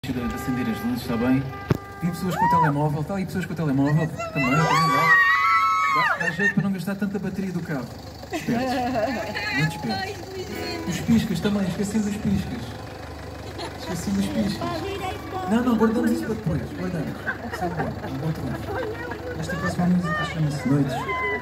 De acender as luzes, está bem? Tem pessoas com o telemóvel, está aí pessoas com o telemóvel, também dá jeito para não gastar tanta bateria do carro. Espertos, muito espertos. Os piscas também, esqueci dos piscas. Esqueci dos piscas. Não, guardamos isso para depois, guardamos. Sabe bem, um bom trabalho. Esta próxima música chama-se Noites.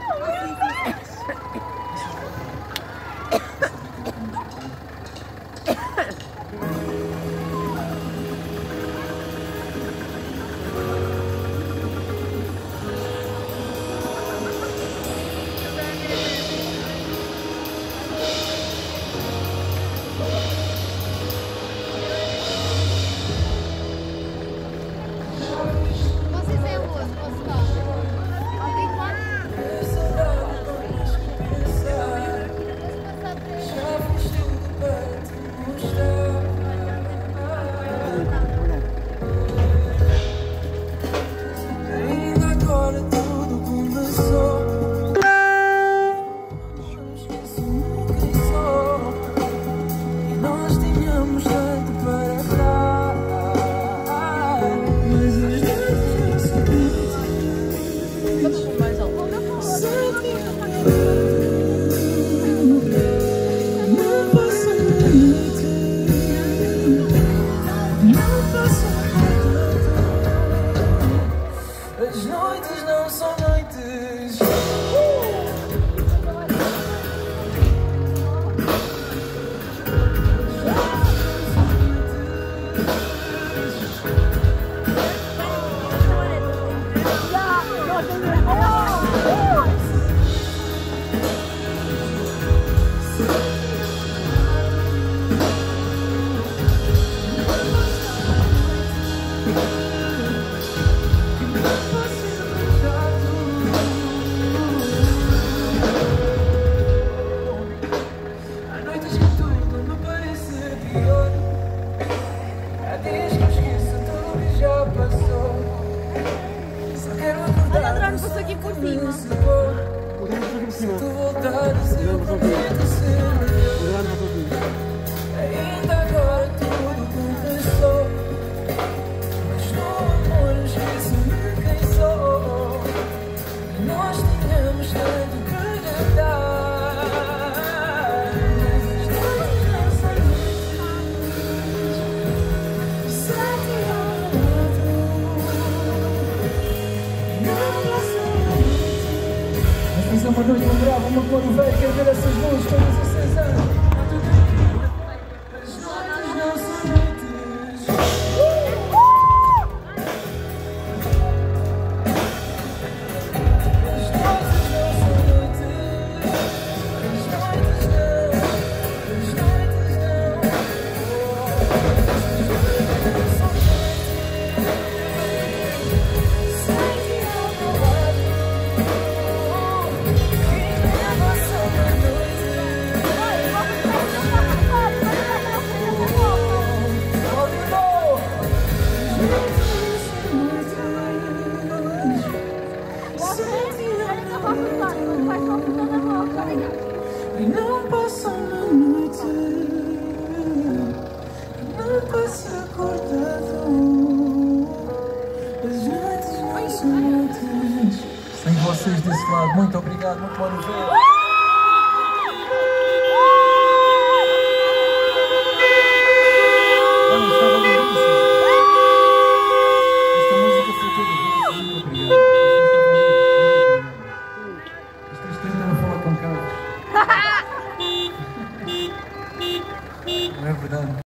As noites não são noites. Passou aqui por cima. Se tu voltares, eu prometo ser melhor. Ainda agora tudo começou, mas no amor esqueço-me quem sou. Nós tínhamos tanto que dar, mas as noites não são noites. Sete ao Isso é uma noite tão brava, uma cor velha, quer ver essas luzes todas acesas. As noites não são noites. As noites não são noites. As noites não. As noites não. Sente ao meu lado. E não passa uma noite, não passa acordado. As noites não são noites. Sem vocês desse lado, muito obrigado, muito bom ver.